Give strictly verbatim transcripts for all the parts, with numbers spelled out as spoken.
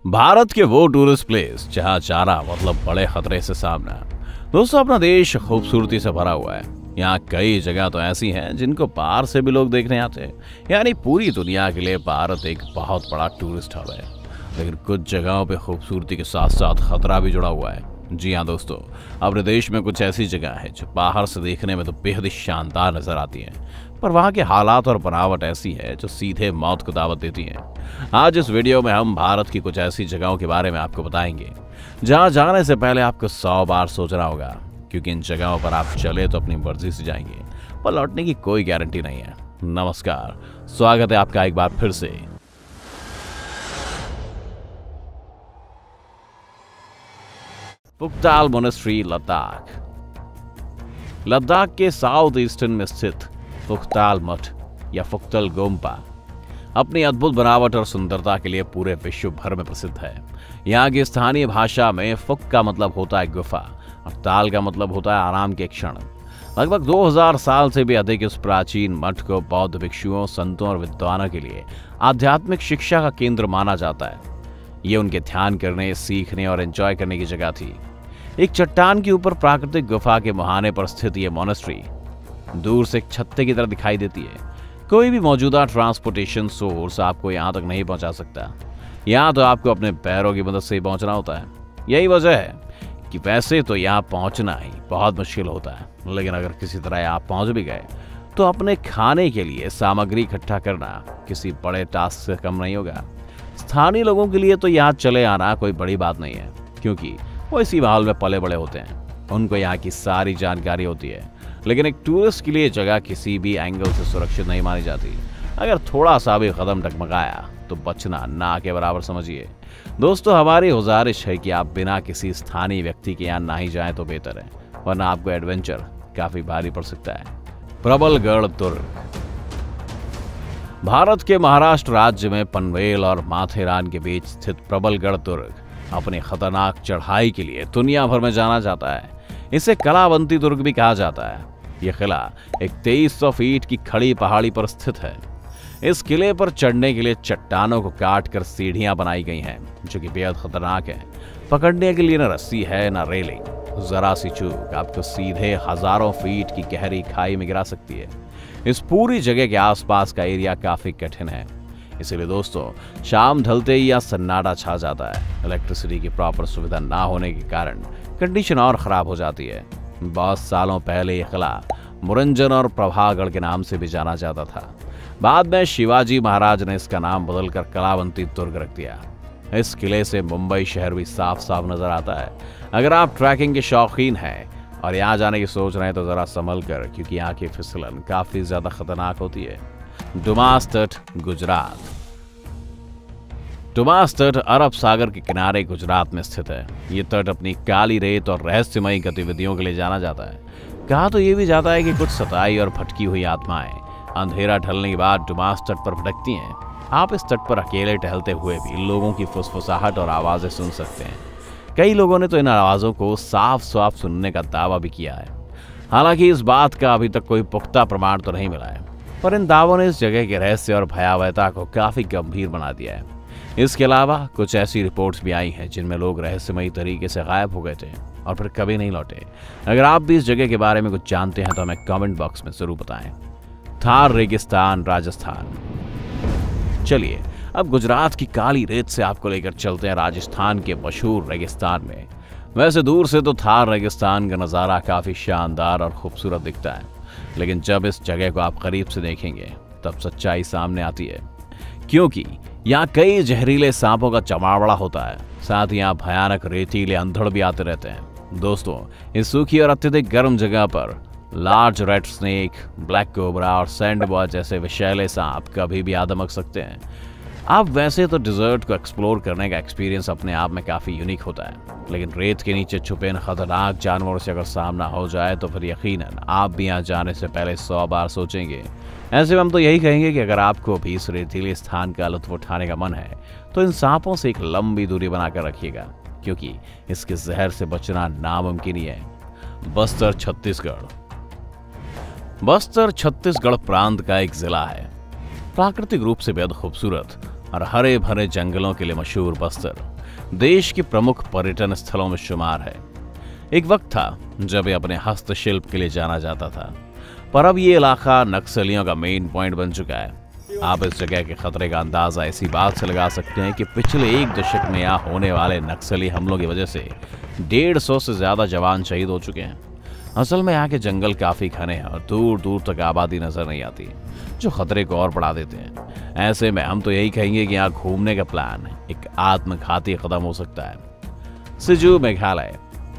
भारत के वो tourist place जहां चारा मतलब बड़े खतरे से सामना। दोस्तों, अपना देश खूबसूरती से भरा हुआ है। यहाँ कई जगह तो ऐसी हैं जिनको बाहर से भी लोग देखने आते हैं। यानी पूरी दुनिया के लिए भारत एक बहुत बड़ा टूरिस्ट हब है। लेकिन कुछ जगहों पे खूबसूरती के साथ साथ खतरा भी जुड़ा हुआ है। जी हाँ दोस्तों, अपने देश में कुछ ऐसी जगह है जो बाहर से देखने में तो बेहद ही शानदार नजर आती हैं, पर वहाँ के हालात और बनावट ऐसी है जो सीधे मौत को दावत देती हैं। आज इस वीडियो में हम भारत की कुछ ऐसी जगहों के बारे में आपको बताएंगे जहाँ जाने से पहले आपको सौ बार सोचना होगा, क्योंकि इन जगहों पर आप चले तो अपनी मर्जी से जाएंगे, पर लौटने की कोई गारंटी नहीं है। नमस्कार, स्वागत है आपका एक बार फिर से। फुक्ताल मोनेस्ट्री, लद्दाख। लद्दाख के साउथ ईस्टर्न में स्थित फुक्ताल मठ या फुक्तल गोम्पा अपनी अद्भुत बनावट और सुंदरता के लिए पूरे विश्व भर में प्रसिद्ध है। यहाँ की स्थानीय भाषा में फुक का मतलब होता है गुफा और ताल का मतलब होता है आराम के क्षण। लगभग दो हज़ार साल से भी अधिक इस प्राचीन मठ को बौद्ध भिक्षुओं, संतों और विद्वानों के लिए आध्यात्मिक शिक्षा का केंद्र माना जाता है। ये उनके ध्यान करने, सीखने और एंजॉय करने की जगह थी। एक चट्टान के ऊपर प्राकृतिक गुफा के मुहाने पर स्थित ये मोनेस्ट्री दूर से एक छत्ते की तरह दिखाई देती है। कोई भी मौजूदा ट्रांसपोर्टेशन सोर्स आपको यहाँ तक नहीं पहुँचा सकता। यहाँ तो आपको अपने पैरों की मदद से ही पहुँचना होता है। यही वजह है कि वैसे तो यहाँ पहुँचना ही बहुत मुश्किल होता है, लेकिन अगर किसी तरह आप पहुँच भी गए तो अपने खाने के लिए सामग्री इकट्ठा करना किसी बड़े टास्क से कम नहीं होगा। स्थानीय लोगों के लिए तो यहाँ चले आना कोई बड़ी बात नहीं है, क्योंकि वो इसी माहौल में पले बड़े होते हैं। उनको यहाँ की सारी जानकारी होती है। लेकिन एक टूरिस्ट के लिए जगह किसी भी एंगल से सुरक्षित नहीं मानी जाती। अगर थोड़ा सा भी कदम डगमगाया तो बचना ना के बराबर समझिए। दोस्तों, हमारी गुजारिश है कि आप बिना किसी स्थानीय व्यक्ति के यहाँ ना ही जाएं तो बेहतर है, वरना आपको एडवेंचर काफी भारी पड़ सकता है। प्रबलगढ़ दुर्ग। भारत के महाराष्ट्र राज्य में पनवेल और माथेरान के बीच स्थित प्रबलगढ़ दुर्ग अपनी खतरनाक चढ़ाई के लिए दुनिया भर में जाना जाता है। इसे कलावंती दुर्ग भी कहा जाता है। यह किला एक तेईस सौ फीट की खड़ी पहाड़ी पर स्थित है। इस किले पर चढ़ने के लिए चट्टानों को काट कर सीढ़ियां बनाई गई हैं, जो कि बेहद खतरनाक है। पकड़ने के लिए न रस्सी है न रेलिंग। जरा सी चूक आपको सीधे हजारों फीट की गहरी खाई में गिरा सकती है। इस पूरी जगह के आसपास का एरिया काफी कठिन है, इसीलिए दोस्तों शाम ढलते ही यहाँ सन्नाटा छा जाता है। इलेक्ट्रिसिटी की प्रॉपर सुविधा ना होने के कारण कंडीशन और खराब हो जाती है। बहुत सालों पहले यह किला मुरंजन और प्रभागढ़ के नाम से भी जाना जाता था। बाद में शिवाजी महाराज ने इसका नाम बदलकर कलावंती दुर्ग रख दिया। इस किले से मुंबई शहर भी साफ साफ नजर आता है। अगर आप ट्रैकिंग के शौकीन हैं और यहाँ जाने की सोच रहे हैं तो जरा संभल कर, क्योंकि यहाँ की फिसलन काफी ज्यादा खतरनाक होती है। डुमास तट, गुजरात। डुमास तट अरब सागर के किनारे गुजरात में स्थित है। ये तट अपनी काली रेत और रहस्यमयी गतिविधियों के लिए जाना जाता है। कहा तो ये भी जाता है कि कुछ सताई और भटकी हुई आत्माएं अंधेरा ढलने के बाद डुमास तट पर भटकती हैं। आप इस तट पर अकेले टहलते हुए भी लोगों की फुसफुसाहट और आवाजें सुन सकते हैं। कई लोगों ने तो इन आवाजों को साफ साफ सुनने का दावा भी किया है। हालांकि इस बात का अभी तक कोई पुख्ता प्रमाण तो नहीं मिला है, पर इन दावों ने इस जगह के रहस्य और भयावहता को काफी गंभीर बना दिया है। इसके अलावा कुछ ऐसी रिपोर्ट्स भी आई हैं जिनमें लोग रहस्यमयी तरीके से गायब हो गए थे और फिर कभी नहीं लौटे। अगर आप भी इस जगह के बारे में कुछ जानते हैं तो हमें कमेंट बॉक्स में जरूर बताएं। थार रेगिस्तान, राजस्थान। चलिए अब गुजरात की काली रेत से आपको लेकर चलते हैं राजस्थान के मशहूर रेगिस्तान में। वैसे दूर से तो थार रेगिस्तान का नज़ारा काफी शानदार और खूबसूरत दिखता है, लेकिन जब इस जगह को आप करीब से देखेंगे तब सच्चाई सामने आती है, क्योंकि यहाँ कई जहरीले सांपों का जमावड़ा होता है। साथ ही यहाँ भयानक रेतीले अंधड़ भी आते रहते हैं। दोस्तों, इस सूखी और अत्यधिक गर्म जगह पर large red snake, black cobra और सैंड बॉय जैसे विषैले सांप कभी भी आ दमक सकते हैं। आप वैसे तो डिजर्ट को एक्सप्लोर करने का एक्सपीरियंस अपने आप में काफी यूनिक होता है, लेकिन रेत के नीचे छुपे इन खतरनाक जानवरों से अगर सामना हो जाए तो फिर यकीनन आप भी यहाँ जाने से पहले सौ बार सोचेंगे। ऐसे में हम तो यही कहेंगे कि अगर आपको भी इस रेतीले स्थान का लुत्फ उठाने का मन है तो इन सांपों से एक लंबी दूरी बनाकर रखिएगा, क्योंकि इसके जहर से बचना नामुमकिन ही है। बस्तर, छत्तीसगढ़। बस्तर छत्तीसगढ़ प्रांत का एक जिला है। प्राकृतिक रूप से बेहद खूबसूरत और हरे भरे जंगलों के लिए मशहूर बस्तर देश के प्रमुख पर्यटन स्थलों में शुमार है। एक वक्त था जब ये अपने हस्तशिल्प के लिए जाना जाता था, पर अब ये इलाका नक्सलियों का मेन पॉइंट बन चुका है। आप इस जगह के खतरे का अंदाजा इसी बात से लगा सकते हैं कि पिछले एक दशक में यहाँ होने वाले नक्सली हमलों की वजह से डेढ़ सौ से ज्यादा जवान शहीद हो चुके हैं। असल में यहाँ के जंगल काफी घने हैं और दूर दूर तक आबादी नजर नहीं आती, जो खतरे को और बढ़ा देते हैं। ऐसे में हम तो यही कहेंगे कि यहाँ घूमने का प्लान एक आत्मघाती कदम हो सकता है। सिजू मेघालय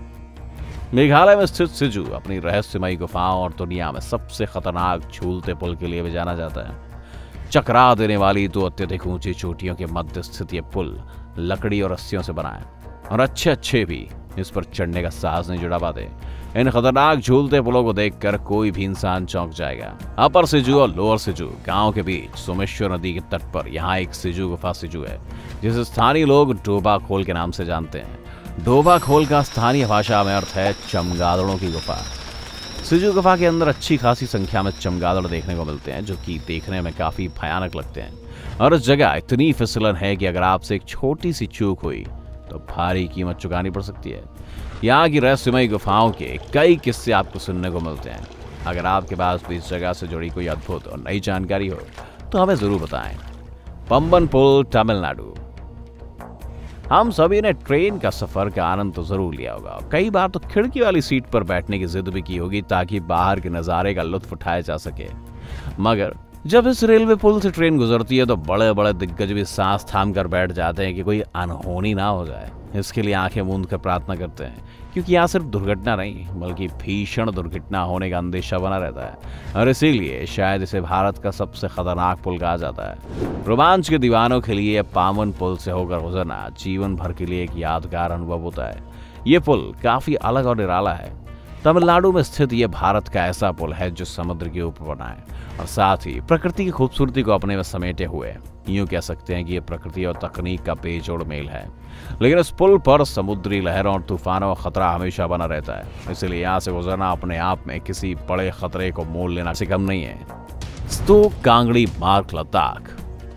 मेघालय में स्थित सिजू अपनी रहस्यमयी गुफाओं और दुनिया में सबसे खतरनाक झूलते पुल के लिए भी जाना जाता है। चकरा देने वाली दो अत्यधिक ऊंची चोटियों के मध्य स्थित ये पुल लकड़ी और रस्सियों से बना है और अच्छे अच्छे भी इस पर चढ़ने का साहस नहीं जुटा पाते। इन खतरनाक झूलते पुलों को देखकर कोई भी इंसान चौंक जाएगा। अपर सिजू और लोअर सिजू गांव के बीच सोमेश्वर नदी के तट पर यहाँ एक सिजू गुफा सिजू है, जिसे स्थानीय लोग डोबा खोल के नाम से जानते हैं। डोबा खोल का स्थानीय भाषा में अर्थ है चमगादड़ों की गुफा। सिजू गुफा के अंदर अच्छी खासी संख्या में चमगादड़ देखने को मिलते हैं, जो कि देखने में काफी भयानक लगते हैं। और इस जगह इतनी फिसलन है कि अगर आपसे एक छोटी सी चूक हुई तो भारी कीमत चुकानी पड़ सकती है। यहाँ की रहस्यमयी गुफाओं के कई किस्से आपको सुनने को मिलते हैं। अगर आपके पास भी इस जगह से जुड़ी कोई अद्भुत और नई जानकारी हो तो हमें जरूर बताएं। पंबन पुल, तमिलनाडु। हम सभी ने ट्रेन का सफर का आनंद तो जरूर लिया होगा। कई बार तो खिड़की वाली सीट पर बैठने की जिद भी की होगी ताकि बाहर के नजारे का लुत्फ उठाया जा सके। मगर जब इस रेलवे पुल से ट्रेन गुजरती है तो बड़े बड़े दिग्गज भी सांस थाम कर बैठ जाते हैं कि कोई अनहोनी ना हो जाए। इसके लिए आंखें मूंद कर प्रार्थना करते हैं, क्योंकि यहाँ सिर्फ दुर्घटना नहीं बल्कि भीषण दुर्घटना होने का अंदेशा बना रहता है। और इसीलिए शायद इसे भारत का सबसे खतरनाक पुल कहा जाता है। रोमांच के दीवानों के लिए पावन पुल से होकर गुजरना जीवन भर के लिए एक यादगार अनुभव होता है। ये पुल काफी अलग और निराला है। तमिलनाडु में स्थित यह भारत का ऐसा पुल है जो समुद्र के ऊपर बना है और साथ ही प्रकृति की खूबसूरती को अपने में समेटे हुए है। यूं कह सकते हैं कि यह प्रकृति और तकनीक का बेजोड़ मेल है। लेकिन इस पुल पर समुद्री लहरों और तूफानों का खतरा हमेशा बना रहता है, इसलिए यहाँ से गुजरना अपने आप में किसी बड़े खतरे को मोल लेना से कम नहीं है। स्तोक कांगड़ी मार्ग, लद्दाख।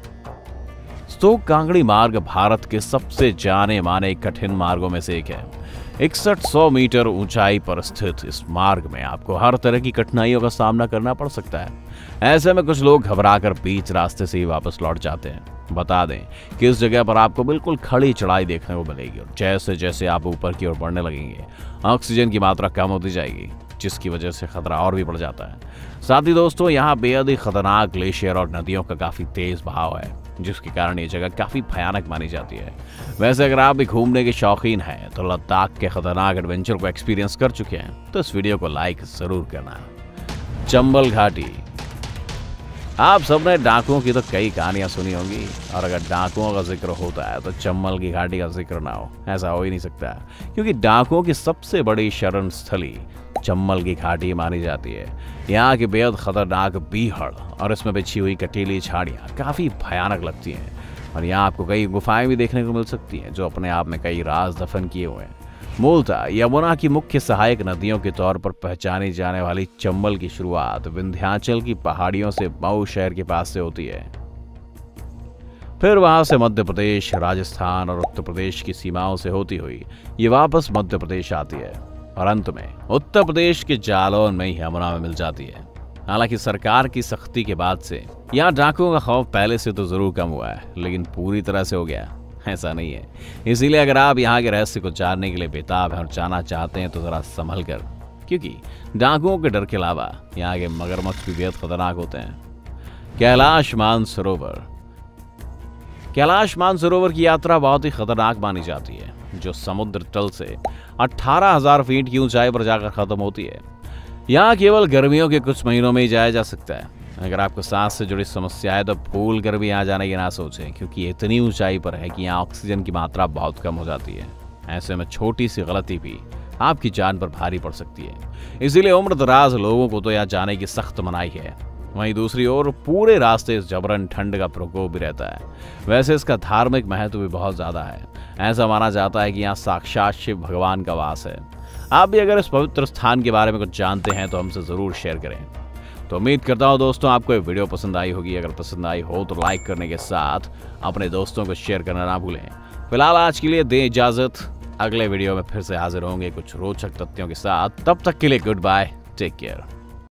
स्तोक कांगड़ी मार्ग भारत के सबसे जाने माने कठिन मार्गों में से एक है। इकसठ सौ मीटर ऊंचाई पर स्थित इस मार्ग में आपको हर तरह की कठिनाइयों का सामना करना पड़ सकता है। ऐसे में कुछ लोग घबराकर बीच रास्ते से ही वापस लौट जाते हैं। बता दें कि इस जगह पर आपको बिल्कुल खड़ी चढ़ाई देखने को मिलेगी और जैसे जैसे आप ऊपर की ओर बढ़ने लगेंगे ऑक्सीजन की मात्रा कम होती जाएगी, जिसकी वजह से खतरा और भी बढ़ जाता है। साथ ही दोस्तों, यहाँ बेहद ही खतरनाक ग्लेशियर और नदियों का काफी तेज बहाव है, जिसके कारण ये जगह काफी भयानक मानी जाती है। वैसे अगर आप भी घूमने के शौकीन हैं तो लद्दाख के खतरनाक एडवेंचर को एक्सपीरियंस कर चुके हैं तो इस वीडियो को लाइक जरूर करना। चंबल घाटी। आप सबने डाकुओं की तो कई कहानियां सुनी होंगी, और अगर डाकुओं का जिक्र होता है तो चंबल की घाटी का जिक्र ना हो ऐसा हो ही नहीं सकता, क्योंकि डाकुओं की सबसे बड़ी शरण स्थली चंबल की घाटी मानी जाती है। यहाँ की बेहद खतरनाक बीहड़ और इसमें बिछी हुई कटीली झाड़ियाँ काफ़ी भयानक लगती हैं, और यहाँ आपको कई गुफाएं भी देखने को मिल सकती हैं जो अपने आप में कई राज दफन किए हुए हैं। मूलतः यमुना की मुख्य सहायक नदियों के तौर पर पहचानी जाने वाली चंबल की शुरुआत विंध्याचल की पहाड़ियों से मऊ शहर के पास से होती है। फिर वहां से मध्य प्रदेश, राजस्थान और उत्तर प्रदेश की सीमाओं से होती हुई ये वापस मध्य प्रदेश आती है और अंत में उत्तर प्रदेश के जालौन में ही यमुना में मिल जाती है। हालांकि सरकार की सख्ती के बाद से यहाँ डाकुओं का खौफ पहले से तो जरूर कम हुआ है, लेकिन पूरी तरह से हो गया ऐसा नहीं है। इसीलिए अगर आप यहाँ के रहस्य को जानने के लिए बेताब हैं और जाना चाहते हैं तो जरा संभल कर, क्योंकि डाकुओं के डर के अलावा यहाँ के मगरमच्छ भी बेहद खतरनाक होते हैं। कैलाश मानसरोवर। कैलाश मानसरोवर की यात्रा बहुत ही खतरनाक मानी जाती है, जो समुद्र तल से अठारह हजार फीट की ऊंचाई पर जाकर खत्म होती है। यहाँ केवल गर्मियों के कुछ महीनों में ही जाया जा सकता है। अगर आपको सांस से जुड़ी समस्या है तो भूल कर भी यहाँ जाने की ना सोचें, क्योंकि ये इतनी ऊंचाई पर है कि यहाँ ऑक्सीजन की मात्रा बहुत कम हो जाती है। ऐसे में छोटी सी गलती भी आपकी जान पर भारी पड़ सकती है। इसीलिए उम्र दराज लोगों को तो यहाँ जाने की सख्त मनाही है। वहीं दूसरी ओर पूरे रास्ते इस जबरन ठंड का प्रकोप भी रहता है। वैसे इसका धार्मिक महत्व भी बहुत ज्यादा है। ऐसा माना जाता है कि यहाँ साक्षात शिव भगवान का वास है। आप भी अगर इस पवित्र स्थान के बारे में कुछ जानते हैं तो हमसे जरूर शेयर करें। तो उम्मीद करता हूँ दोस्तों आपको ये वीडियो पसंद आई होगी। अगर पसंद आई हो तो लाइक करने के साथ अपने दोस्तों को शेयर करना ना भूलें। फिलहाल आज के लिए दें इजाजत, अगले वीडियो में फिर से हाजिर होंगे कुछ रोचक तथ्यों के साथ। तब तक के लिए गुड बाय, टेक केयर।